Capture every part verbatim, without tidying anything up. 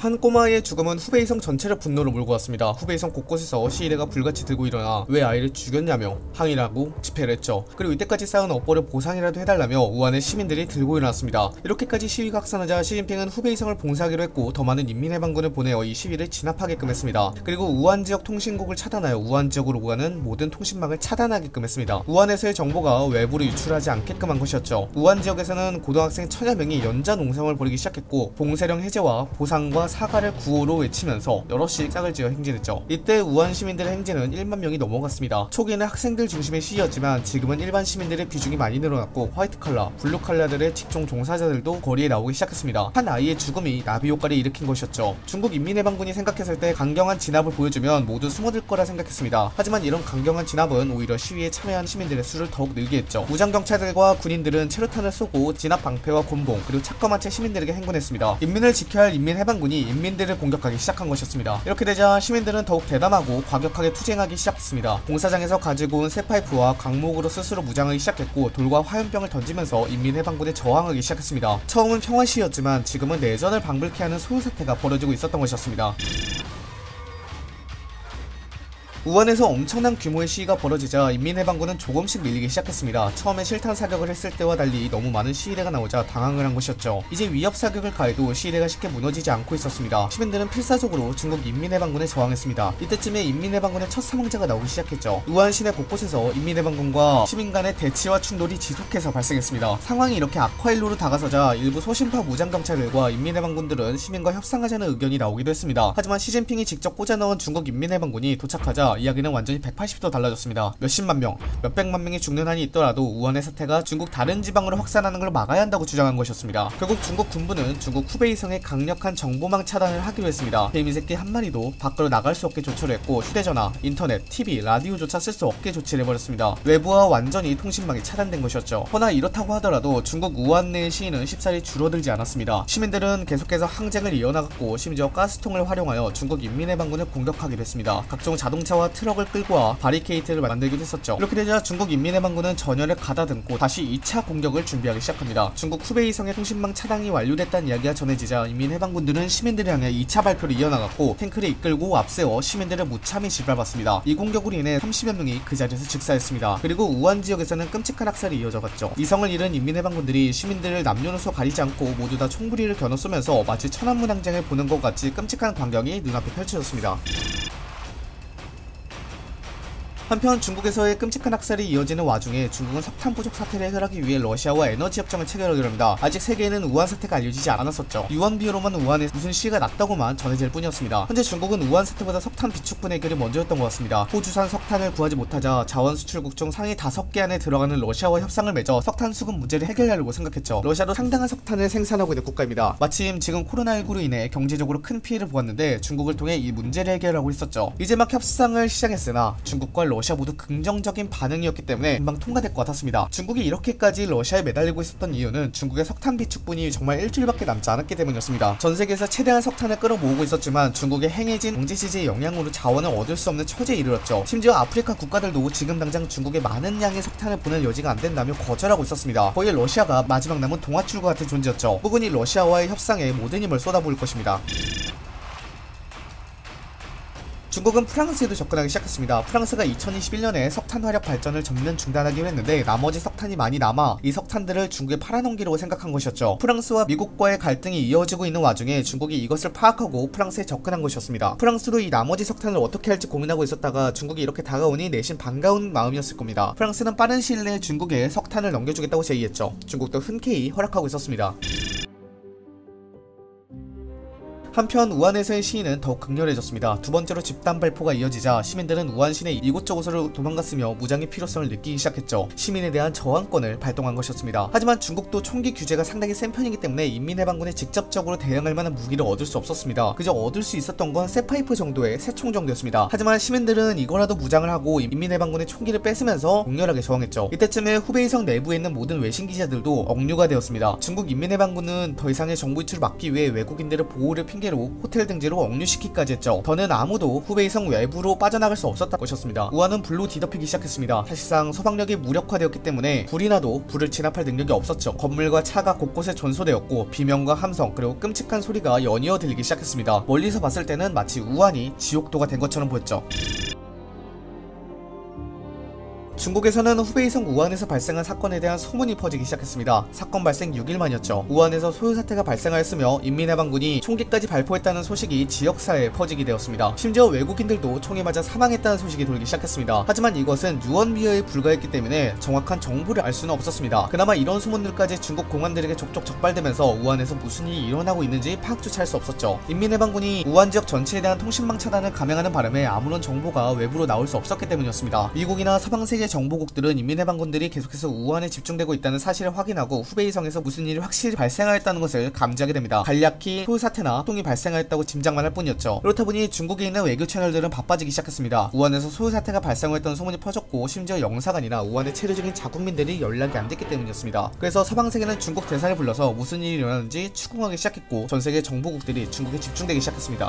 한 꼬마아이의 죽음은 후베이성 전체를 분노로 몰고 왔습니다. 후베이성 곳곳에서 시위대가 불같이 들고 일어나 왜 아이를 죽였냐며 항의라고 집회를 했죠. 그리고 이때까지 쌓은 업보를 보상이라도 해달라며 우한의 시민들이 들고 일어났습니다. 이렇게까지 시위가 확산하자 시진핑은 후베이성을 봉사하기로 했고 더 많은 인민해방군을 보내어 이 시위를 진압하게끔 했습니다. 그리고 우한 지역 통신국을 차단하여 우한 지역으로 오가는 모든 통신망을 차단하게끔 했습니다. 우한에서의 정보가 외부로 유출하지 않게끔 한 것이었죠. 우한 지역에서는 고등학생 천여 명이 연자 농성을 벌이기 시작했고 봉쇄령 해제와 보상과 사과를 구호로 외치면서 여럿씩 짝을 지어 행진했죠. 이때 우한 시민들의 행진은 일만 명이 넘어갔습니다. 초기에는 학생들 중심의 시위였지만 지금은 일반 시민들의 비중이 많이 늘어났고 화이트 칼라, 블루 칼라들의 직종 종사자들도 거리에 나오기 시작했습니다. 한 아이의 죽음이 나비 효과를 일으킨 것이었죠. 중국 인민해방군이 생각했을 때 강경한 진압을 보여주면 모두 숨어들 거라 생각했습니다. 하지만 이런 강경한 진압은 오히려 시위에 참여한 시민들의 수를 더욱 늘게 했죠. 무장경찰들과 군인들은 체류탄을 쏘고 진압 방패와 곤봉 그리고 차검한 채 시민들에게 행군했습니다. 인민을 지켜야 할 인민해방군이 인민들을 공격하기 시작한 것이었습니다. 이렇게 되자 시민들은 더욱 대담하고 과격하게 투쟁하기 시작했습니다. 공사장에서 가지고 온 쇠파이프와 강목으로 스스로 무장하기 시작했고 돌과 화염병을 던지면서 인민해방군에 저항하기 시작했습니다. 처음은 평화시위였지만 지금은 내전을 방불케 하는 소요사태가 벌어지고 있었던 것이었습니다. 우한에서 엄청난 규모의 시위가 벌어지자 인민해방군은 조금씩 밀리기 시작했습니다. 처음에 실탄 사격을 했을 때와 달리 너무 많은 시위대가 나오자 당황을 한 것이었죠. 이제 위협 사격을 가해도 시위대가 쉽게 무너지지 않고 있었습니다. 시민들은 필사적으로 중국 인민해방군에 저항했습니다. 이때쯤에 인민해방군의 첫 사망자가 나오기 시작했죠. 우한 시내 곳곳에서 인민해방군과 시민 간의 대치와 충돌이 지속해서 발생했습니다. 상황이 이렇게 악화일로로 다가서자 일부 소심파 무장경찰들과 인민해방군들은 시민과 협상하자는 의견이 나오기도 했습니다. 하지만 시진핑이 직접 꽂아넣은 중국 인민해방군이 도착하자 이야기는 완전히 백팔십 도 달라졌습니다. 몇십만 명, 몇백만 명이 죽는 한이 있더라도 우한의 사태가 중국 다른 지방으로 확산하는 걸 막아야 한다고 주장한 것이었습니다. 결국 중국 군부는 중국 후베이성의 강력한 정보망 차단을 하기로 했습니다. 개미새끼 한 마리도 밖으로 나갈 수 없게 조처를 했고 휴대전화, 인터넷, 티비, 라디오조차 쓸 수 없게 조치를 해버렸습니다. 외부와 완전히 통신망이 차단된 것이었죠. 허나 이렇다고 하더라도 중국 우한 내의 시위는 쉽사리 줄어들지 않았습니다. 시민들은 계속해서 항쟁을 이어나갔고 심지어 가스통을 활용하여 중국 인민해방군을 공격하기도 했습니다. 각종 자동차와 트럭을 끌고 와 바리케이트를 만들기도 했었죠. 이렇게 되자 중국 인민해방군은 전열을 가다듬고 다시 이 차 공격을 준비하기 시작합니다. 중국 후베이성의 통신망 차단이 완료됐다는 이야기가 전해지자 인민해방군들은 시민들을 향해 이 차 발표를 이어나갔고 탱크를 이끌고 앞세워 시민들을 무참히 짓밟았습니다. 이 공격으로 인해 삼십여 명이 그 자리에서 즉사했습니다. 그리고 우한 지역에서는 끔찍한 학살이 이어져갔죠. 이성을 잃은 인민해방군들이 시민들을 남녀노소 가리지 않고 모두 다 총부리를 겨눠 쏘면서 마치 천안문항쟁을 보는 것 같이 끔찍한 광경이 눈앞에 펼쳐졌습니다. 한편 중국에서의 끔찍한 학살이 이어지는 와중에 중국은 석탄 부족 사태를 해결하기 위해 러시아와 에너지 협정을 체결하기로 합니다. 아직 세계에는 우한 사태가 알려지지 않았었죠. 유언 비어로만 우한에 무슨 시위가 났다고만 전해질 뿐이었습니다. 현재 중국은 우한 사태보다 석탄 비축분 해결이 먼저였던 것 같습니다. 호주산 석탄을 구하지 못하자 자원 수출국 중 상위 다섯 개 안에 들어가는 러시아와 협상을 맺어 석탄 수급 문제를 해결하려고 생각했죠. 러시아도 상당한 석탄을 생산하고 있는 국가입니다. 마침 지금 코로나십구로 인해 경제적으로 큰 피해를 보았는데 중국을 통해 이 문제를 해결하고 있었죠. 이제 막 협상을 시작했으나 중국과 러시아 모두 긍정적인 반응이었기 때문에 금방 통과될 것 같았습니다. 중국이 이렇게까지 러시아에 매달리고 있었던 이유는 중국의 석탄 비축분이 정말 일주일밖에 남지 않았기 때문이었습니다. 전 세계에서 최대한 석탄을 끌어모으고 있었지만 중국의 행해진 경제 지지의 영향으로 자원을 얻을 수 없는 처지에 이르렀죠. 심지어 아프리카 국가들도 지금 당장 중국에 많은 양의 석탄을 보낼 여지가 안 된다며 거절하고 있었습니다. 거의 러시아가 마지막 남은 동아줄과 같은 존재였죠. 부분이 러시아와의 협상에 모든 힘을 쏟아부을 것입니다. 중국은 프랑스에도 접근하기 시작했습니다. 프랑스가 이천이십일 년에 석탄 화력 발전을 전면 중단하기로 했는데 나머지 석탄이 많이 남아 이 석탄들을 중국에 팔아넘기려고 생각한 것이었죠. 프랑스와 미국과의 갈등이 이어지고 있는 와중에 중국이 이것을 파악하고 프랑스에 접근한 것이었습니다. 프랑스도 이 나머지 석탄을 어떻게 할지 고민하고 있었다가 중국이 이렇게 다가오니 내심 반가운 마음이었을 겁니다. 프랑스는 빠른 시일 내에 중국에 석탄을 넘겨주겠다고 제의했죠. 중국도 흔쾌히 허락하고 있었습니다. 한편 우한에서의 시위는 더욱 극렬해졌습니다. 두 번째로 집단 발포가 이어지자 시민들은 우한 시내 이곳저곳으로 도망갔으며 무장의 필요성을 느끼기 시작했죠. 시민에 대한 저항권을 발동한 것이었습니다. 하지만 중국도 총기 규제가 상당히 센 편이기 때문에 인민해방군에 직접적으로 대응할 만한 무기를 얻을 수 없었습니다. 그저 얻을 수 있었던 건 쇠파이프 정도의 새총 정도였습니다. 하지만 시민들은 이거라도 무장을 하고 인민해방군의 총기를 뺏으면서 격렬하게 저항했죠. 이때쯤에 후베이성 내부에 있는 모든 외신 기자들도 억류가 되었습니다. 중국 인민해방군은 더 이상의 정보 유출을 막기 위해 외국인들의 보호를 핑계 핑계로 호텔 등지로 억류시키기까지 했죠. 더는 아무도 후베이성 외부로 빠져나갈 수 없었다는 것이었습니다. 우한은 불로 뒤덮이기 시작했습니다. 사실상 서방력이 무력화되었기 때문에 불이 나도 불을 진압할 능력이 없었죠. 건물과 차가 곳곳에 전소되었고 비명과 함성 그리고 끔찍한 소리가 연이어 들리기 시작했습니다. 멀리서 봤을 때는 마치 우한이 지옥도가 된 것처럼 보였죠. 중국에서는 후베이성 우한에서 발생한 사건에 대한 소문이 퍼지기 시작했습니다. 사건 발생 육 일 만이었죠. 우한에서 소요사태가 발생하였으며 인민해방군이 총기까지 발포했다는 소식이 지역사회에 퍼지게 되었습니다. 심지어 외국인들도 총에 맞아 사망했다는 소식이 돌기 시작했습니다. 하지만 이것은 유언비어에 불과했기 때문에 정확한 정보를 알 수는 없었습니다. 그나마 이런 소문들까지 중국 공안들에게 족족 적발되면서 우한에서 무슨 일이 일어나고 있는지 파악조차 할 수 없었죠. 인민해방군이 우한 지역 전체에 대한 통신망 차단을 감행하는 바람에 아무런 정보가 외부로 나올 수 없었기 때문이었습니다. 미국이나 서방세계 정보국들은 인민해방군들이 계속해서 우한에 집중되고 있다는 사실을 확인하고 후베이성에서 무슨 일이 확실히 발생하였다는 것을 감지하게 됩니다. 간략히 소요사태나 소동이 발생하였다고 짐작만 할 뿐이었죠. 그렇다 보니 중국에 있는 외교 채널들은 바빠지기 시작했습니다. 우한에서 소요사태가 발생하였다는 소문이 퍼졌고 심지어 영사관이나 우한의 체류중인 자국민들이 연락이 안 됐기 때문이었습니다. 그래서 서방세계는 중국 대사를 불러서 무슨 일이 일어나는지 추궁하기 시작했고 전세계 정보국들이 중국에 집중되기 시작했습니다.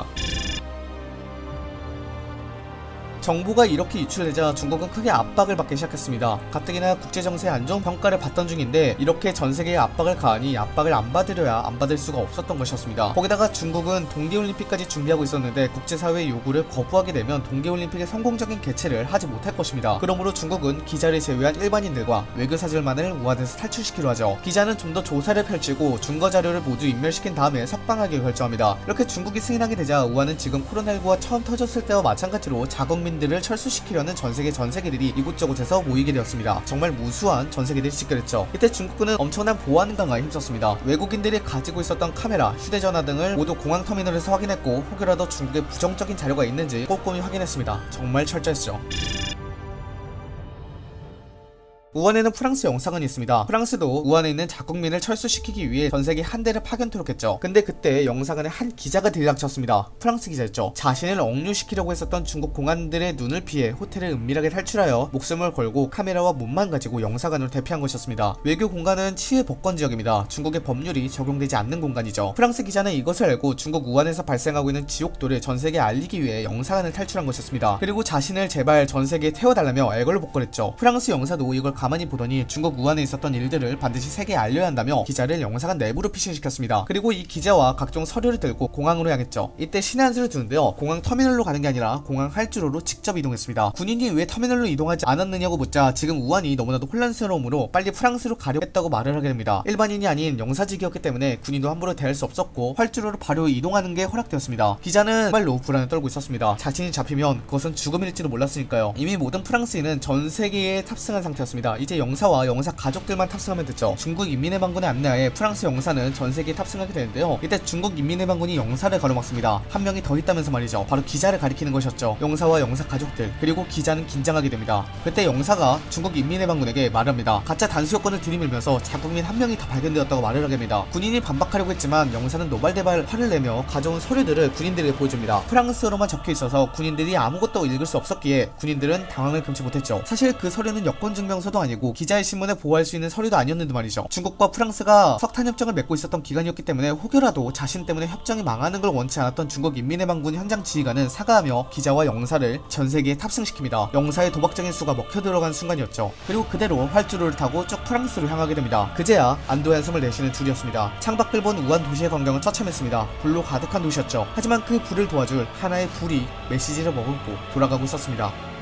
정보가 이렇게 유출되자 중국은 크게 압박을 받기 시작했습니다. 가뜩이나 국제정세의 안정 평가를 받던 중인데 이렇게 전세계에 압박을 가하니 압박을 안 받으려야 안 받을 수가 없었던 것이었습니다. 거기다가 중국은 동계올림픽까지 준비하고 있었는데 국제사회의 요구를 거부하게 되면 동계올림픽의 성공적인 개최를 하지 못할 것입니다. 그러므로 중국은 기자를 제외한 일반인들과 외교사절만을 우한에서 탈출시키려 하죠. 기자는 좀 더 조사를 펼치고 증거자료를 모두 인멸시킨 다음에 석방하기로 결정합니다. 이렇게 중국이 승인하게 되자 우한은 지금 코로나십구가 처음 터졌을 때와 마찬가지로 자국민 들을 철수시키려는 전세계 전세계들이 이곳저곳에서 모이게 되었습니다. 정말 무수한 전세계들이 집결했죠. 이때 중국군은 엄청난 보안 강화에 힘썼습니다. 외국인들이 가지고 있었던 카메라, 휴대전화 등을 모두 공항터미널에서 확인했고 혹여라도 중국에 부정적인 자료가 있는지 꼼꼼히 확인했습니다. 정말 철저했죠. 우한에는 프랑스 영사관이 있습니다. 프랑스도 우한에 있는 자국민을 철수시키기 위해 전세계 한 대를 파견토록 했죠. 근데 그때 영사관에 한 기자가 들이닥쳤습니다. 프랑스 기자였죠. 자신을 억류시키려고 했었던 중국 공안들의 눈을 피해 호텔을 은밀하게 탈출하여 목숨을 걸고 카메라와 몸만 가지고 영사관으로 대피한 것이었습니다. 외교 공간은 치외 법권 지역입니다. 중국의 법률이 적용되지 않는 공간이죠. 프랑스 기자는 이것을 알고 중국 우한에서 발생하고 있는 지옥도를 전세계에 알리기 위해 영사관을 탈출한 것이었습니다. 그리고 자신을 제발 전세계에 태워달라며 애걸복걸했죠. 프랑스 영사도 이걸 가만히 보더니 중국 우한에 있었던 일들을 반드시 세계에 알려야 한다며 기자를 영사관 내부로 피신시켰습니다. 그리고 이 기자와 각종 서류를 들고 공항으로 향했죠. 이때 신의 한 수를 두는데요. 공항 터미널로 가는 게 아니라 공항 활주로로 직접 이동했습니다. 군인이 왜 터미널로 이동하지 않았느냐고 묻자 지금 우한이 너무나도 혼란스러우므로 빨리 프랑스로 가려 했다고 말을 하게 됩니다. 일반인이 아닌 영사직이었기 때문에 군인도 함부로 대할 수 없었고 활주로로 바로 이동하는 게 허락되었습니다. 기자는 정말로 불안을 떨고 있었습니다. 자신이 잡히면 그것은 죽음일지도 몰랐으니까요. 이미 모든 프랑스인은 전 세계에 탑승한 상태였습니다. 이제 영사와 영사 가족들만 탑승하면 됐죠. 중국 인민해방군의 안내하에 프랑스 영사는 전세계에 탑승하게 되는데요. 이때 중국 인민해방군이 영사를 가로막습니다. 한 명이 더 있다면서 말이죠. 바로 기자를 가리키는 것이었죠. 영사와 영사 가족들 그리고 기자는 긴장하게 됩니다. 그때 영사가 중국 인민해방군에게 말합니다. 가짜 단수 요건을 들이밀면서 자국민 한 명이 다 발견되었다고 말을 하게 됩니다. 군인이 반박하려고 했지만 영사는 노발대발 화를 내며 가져온 서류들을 군인들에게 보여줍니다. 프랑스어로만 적혀있어서 군인들이 아무것도 읽을 수 없었기에 군인들은 당황을 금치 못했죠. 사실 그 서류는 여권증명서도 아니고 기자의 신문에 보호할 수 있는 서류도 아니었는데 말이죠. 중국과 프랑스가 석탄협정을 맺고 있었던 기간이었기 때문에 혹여라도 자신 때문에 협정이 망하는 걸 원치 않았던 중국 인민해방군 현장 지휘관은 사과하며 기자와 영사를 전세계에 탑승시킵니다. 영사의 도박적인 수가 먹혀들어간 순간이었죠. 그리고 그대로 활주로를 타고 쭉 프랑스로 향하게 됩니다. 그제야 안도의 한숨을 내쉬는 둘이었습니다. 창밖을 본 우한 도시의 광경은 처참했습니다. 불로 가득한 도시였죠. 하지만 그 불을 도와줄 하나의 불이 메시지를 머금고 돌아가고 있었습니다.